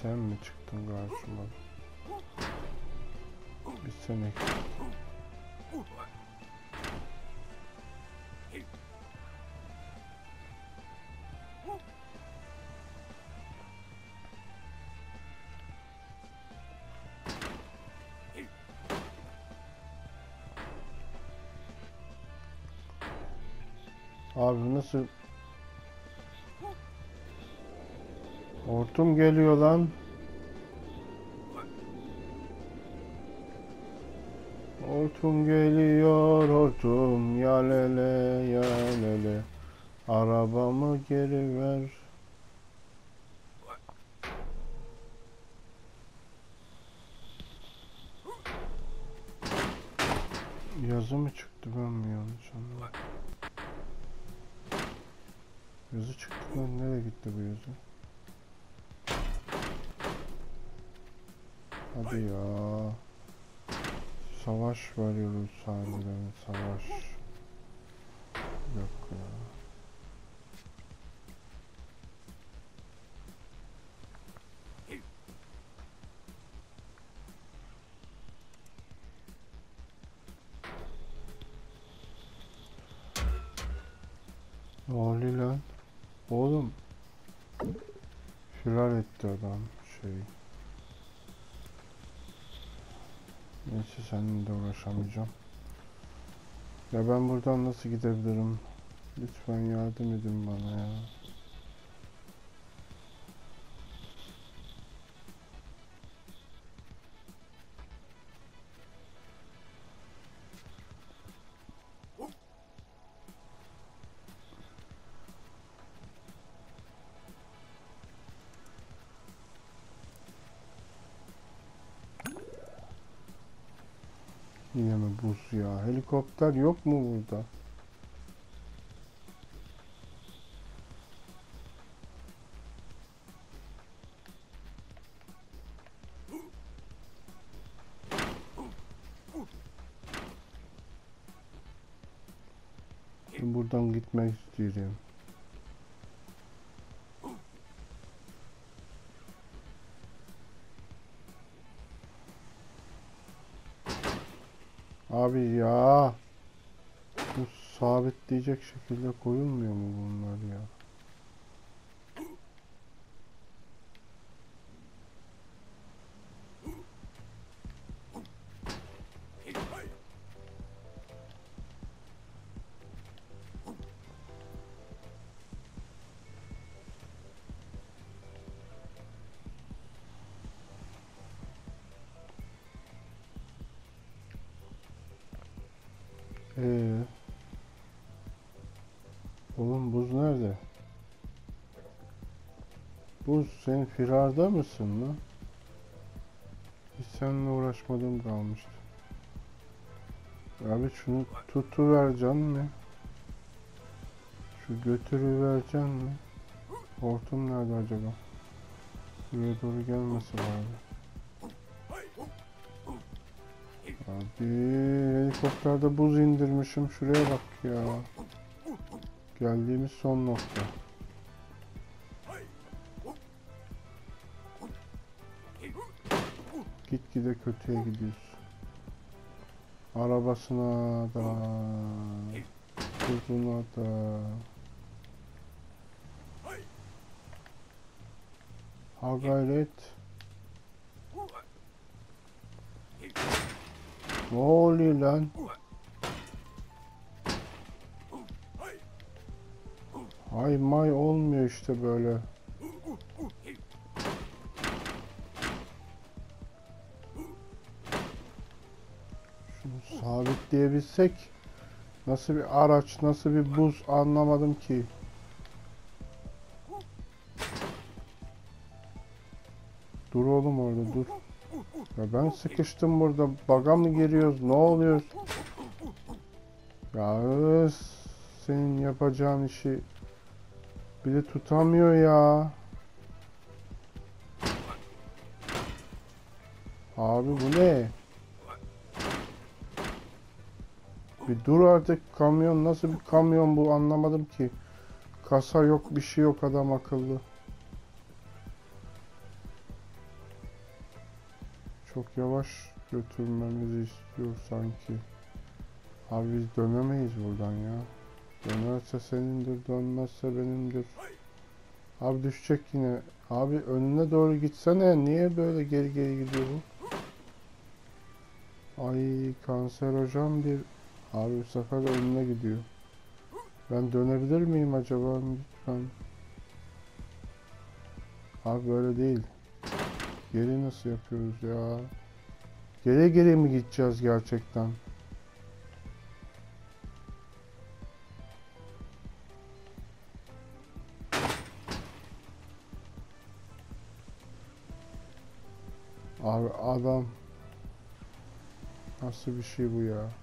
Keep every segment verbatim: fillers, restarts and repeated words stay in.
Sen mi çıktın karşıma? Bir sene. Abi nasıl? Hortum geliyor lan. Hortum geliyor hortum ya lele ya lele. Arabamı geri ver. Yazı mı çıktı, ben mi yanlış anladım? Yazı çıktı lan, nereye gitti bu yazı? Hadi ya. Savaş veriyoruz sahiden, savaş. Yok ya. Ne oluyor lan? Oğlum. Firar etti adam şey. Neyse seninle de uğraşamayacağım. Ya ben buradan nasıl gidebilirim? Lütfen yardım edin bana ya. Yine mi buz ya? Helikopter yok mu burada? Ben buradan gitmek istiyorum. Abi ya. Bu sabitleyecek şekilde koyulmuyor mu bunlar ya? Ee, oğlum buz nerede? Buz, sen firarda mısın lan? Hiç seninle uğraşmadığım kalmıştı. Abi şunu tutuvereceksin mi? Şu götürüvereceksin mi? Hortum nerede acaba? Buraya doğru gelmesi lazım. Abi helikopterde buz indirmişim, şuraya bak ya. Geldiğimiz son nokta. Gitgide kötüye gidiyoruz. Arabasına da, kuzuna da. Ha gayret. Ne oluyor lan? Hay may olmuyor işte böyle. Şunu sabitleyebilsek. Nasıl bir araç, nasıl bir buz anlamadım ki. Dur oğlum orada dur. Ya ben sıkıştım burada. Baga mı giriyoruz? Ne oluyor? Ya öz, senin yapacağın işi bile tutamıyor ya. Abi bu ne? Bir dur artık, kamyon nasıl bir kamyon bu, anlamadım ki. Kasa yok, bir şey yok, adam akıllı. çok yavaş götürmemizi istiyor sanki. Abi biz dönemeyiz buradan ya. Dönerse senindir, dönmezse benimdir. Abi düşecek yine. Abi önüne doğru gitsene. Niye böyle geri geri gidiyor bu? Ay kanserojen bir... Abi bu sefer önüne gidiyor. Ben dönebilir miyim acaba? Lütfen. Abi böyle değil. Geri nasıl yapıyoruz ya? Geri geri mi gideceğiz gerçekten? Abi adam... Nasıl bir şey bu ya?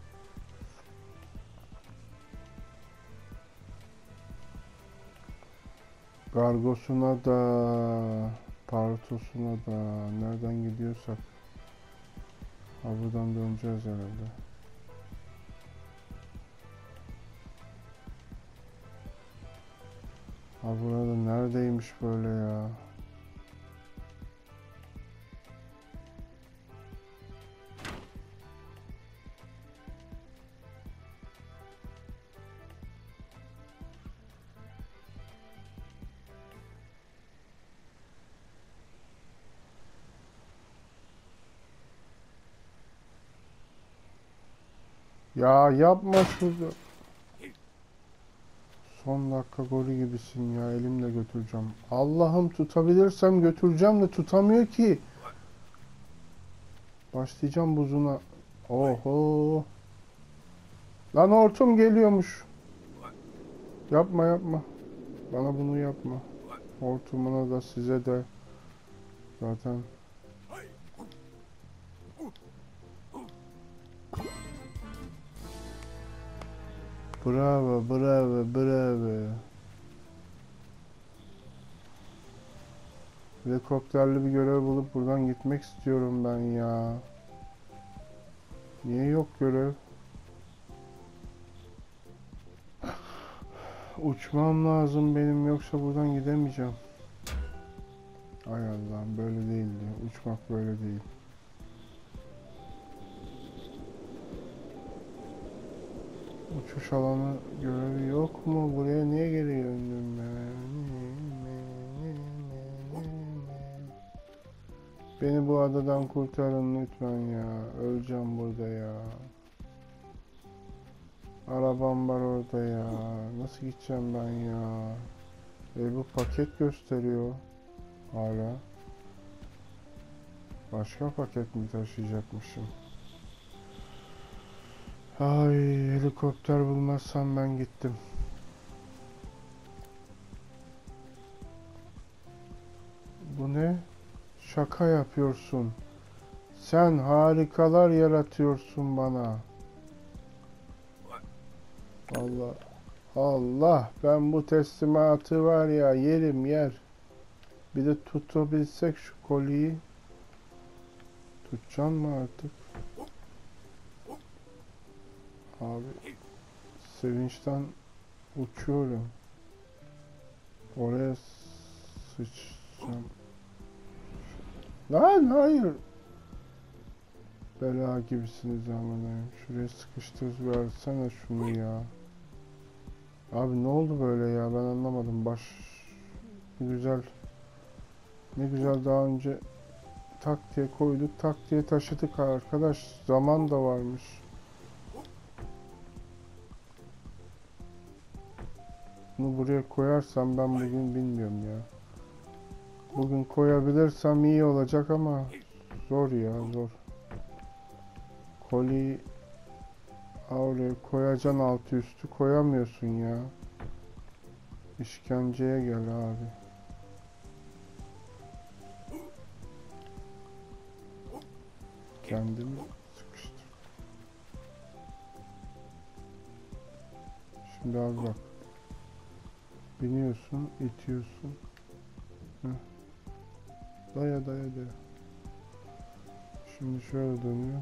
Gargosuna da... Partosuna da... Nereden gidiyorsak... Ha buradan döneceğiz herhalde. Ha burada neredeymiş böyle ya? Ya yapma şurada. Son dakika golü gibisin ya, elimle götüreceğim. Allah'ım tutabilirsem götüreceğim de tutamıyor ki. Başlayacağım buzuna. Oho. Lan hortum geliyormuş. Yapma yapma. Bana bunu yapma. Hortumuna da size de. Zaten. Bravo, bravo, bravo. Helikopterli bir görev bulup buradan gitmek istiyorum ben ya. Niye yok görev? Uçmam lazım benim, yoksa buradan gidemeyeceğim. Ay Allah'ım, böyle değildi. Uçmak böyle değil. Uçuş alanı görevi yok mu? Buraya niye geri döndüm ben? Beni bu adadan kurtarın lütfen ya. Öleceğim burada ya. Arabam var orada ya. Nasıl gideceğim ben ya? E bu paket gösteriyor. Hala. Başka paket mi taşıyacakmışım? Ay, helikopter bulmazsam ben gittim. Bu ne? Şaka yapıyorsun. Sen harikalar yaratıyorsun bana. Allah. Allah, ben bu teslimatı var ya yerim yer. Bir de tutabilsek şu koliyi. Tutacaksın mı artık? Abi sevinçten uçuyorum. Oraya sıçacağım. Lan hayır. Bela gibisiniz amanayım. Şuraya sıkıştır versene şunu ya. Abi ne oldu böyle ya, ben anlamadım. Baş ne güzel. Ne güzel daha önce tak diye koyduk, tak diye taşıdık arkadaş. Zaman da varmış. Bunu buraya koyarsam ben bugün bilmiyorum ya. Bugün koyabilirsem iyi olacak ama zor ya, zor. Koli oraya koyacaksın, altı üstü koyamıyorsun ya. İşkenceye gel abi. Kendimi sıkıştır. Şimdi abi bak. Biniyorsun, itiyorsun. Heh. Daya daya daya. Şimdi şöyle dönüyor.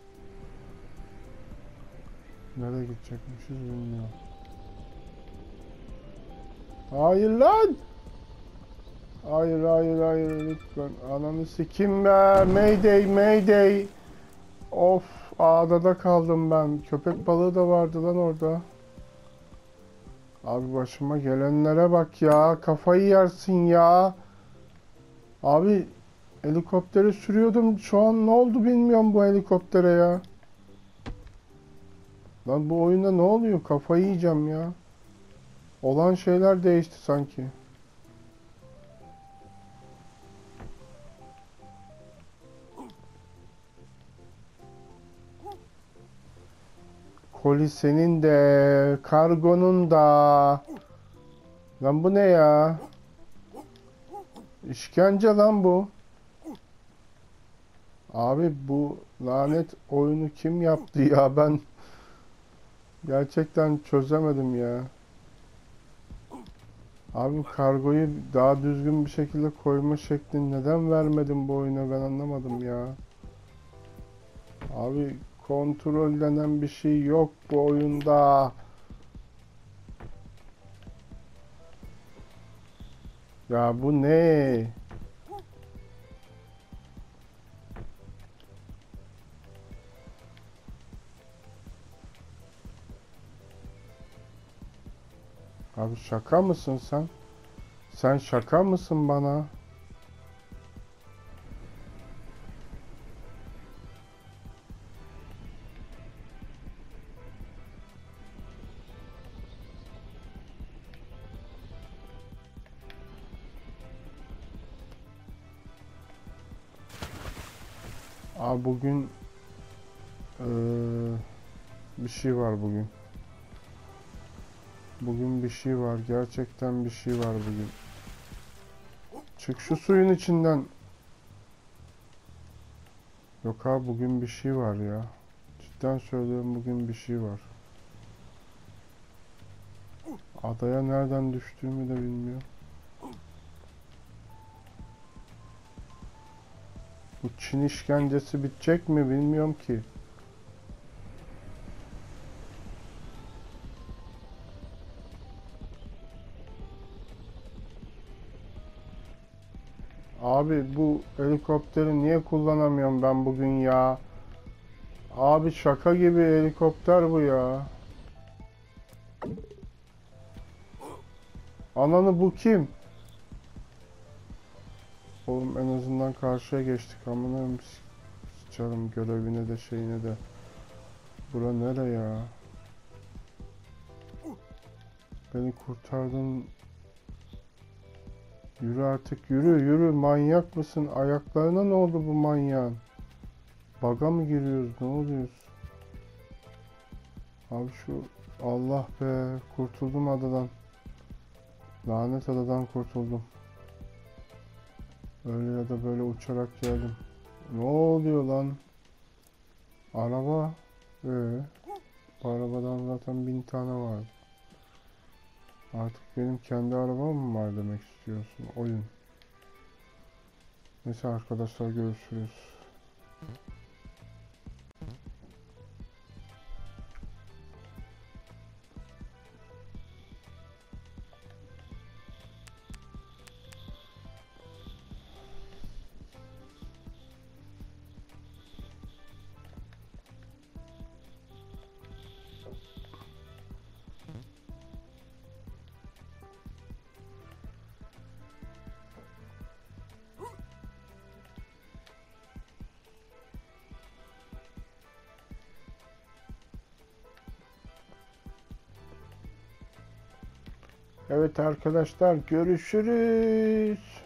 Nereye gidecekmişiz bilmiyorum. Hayır lan! Hayır hayır hayır lütfen. Ananı sikim be. Mayday mayday. Of, ağda kaldım ben. Köpek balığı da vardı lan orada. Abi başıma gelenlere bak ya. Kafayı yersin ya. Abi helikopteri sürüyordum. Şu an ne oldu bilmiyorum bu helikoptere ya. Lan bu oyunda ne oluyor? Kafayı yiyeceğim ya. Olan şeyler değişti sanki. Koli senin de, kargonun da. Lan bu ne ya? İşkence lan bu. Abi bu lanet oyunu kim yaptı ya? Ben gerçekten çözemedim ya. Abi kargoyu daha düzgün bir şekilde koyma şeklini neden vermedim bu oyuna, ben anlamadım ya. Abi kontrol denen bir şey yok bu oyunda. Ya bu ne? Abi şaka mısın sen? Sen şaka mısın bana? Abi bugün eee, bir şey var bugün. Bugün bir şey var. Gerçekten bir şey var bugün. Çık şu suyun içinden. Yok abi bugün bir şey var ya. Cidden söylüyorum, bugün bir şey var. Adaya nereden düştüğümü de bilmiyorum. Bu Çin işkencesi bitecek mi bilmiyorum ki. Abi bu helikopteri niye kullanamıyorum ben bugün ya? Abi şaka gibi helikopter bu ya. Ananı, bu kim? Oğlum en azından karşıya geçtik. Amına sıçarım görevine de şeyine de. Bura nere ya? Beni kurtardın. Yürü artık, yürü yürü, manyak mısın? Ayaklarına ne oldu bu manyağın? Baga mı giriyoruz, ne oluyoruz? Abi şu, Allah be, kurtuldum adadan. Lanet adadan kurtuldum. Öyle ya da böyle uçarak geldim. Ne oluyor lan? Araba. Ee, bu arabadan zaten bin tane var. Artık benim kendi arabam mı var demek istiyorsun? Oyun. Neyse arkadaşlar, görüşürüz. Evet arkadaşlar, görüşürüz.